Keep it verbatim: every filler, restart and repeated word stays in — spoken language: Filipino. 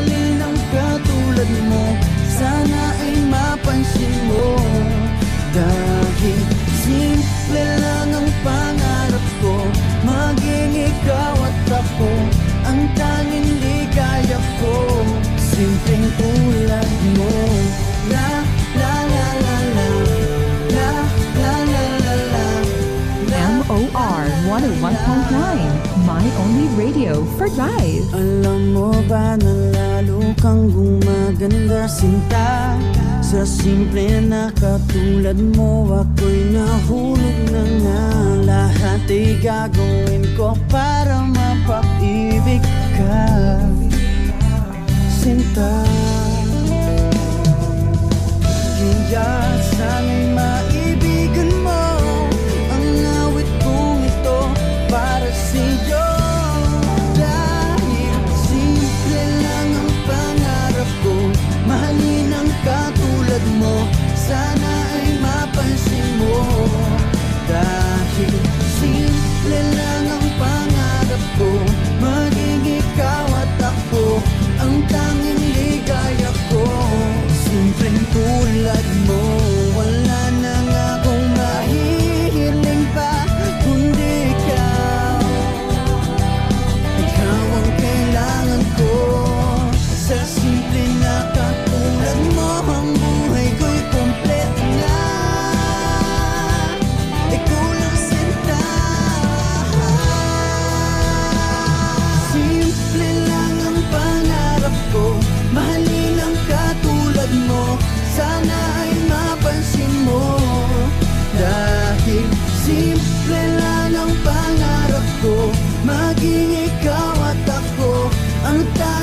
mahalin ang katulad mo. Sana ay mapansin mo. Dahil simple lang ang pangarap ko, maging ikaw at ako ang tanging ligaya ko. Simpleng tulad mo. La la la la la, la la la la la. M O R one oh one point nine, my only radio for life. Alam mo ba na lalo kang gumaganda, sinta? Sa simple na katulad mo, ako'y nahulog na nga. Lahat ay gagawin ko para mapag-ibig ka, sinta. Kaya sana'y maibigan mo ang awit kong ito para sa'yo. Dahil simple lang ang pangarap ko, mahalin ang katulad mo. Sana ay mapansin mo. Dahil simple lang ang pangarap ko, maging ikaw at ako ang tanging ligaya ko. Simpleng tulad mo, wala na nga akong mahihiling pa kundi ikaw. Ikaw ang kailangan ko. Sa simple na katulad mo, ang buhay ko'y kompleto na. Ikaw lang sinta. Simple lang ang pangarap ko, mahalin ang katulad mo. Sana ay mapansin mo. Dahil simple lang ang pangarap ko, maging ikaw at ako ang tayo.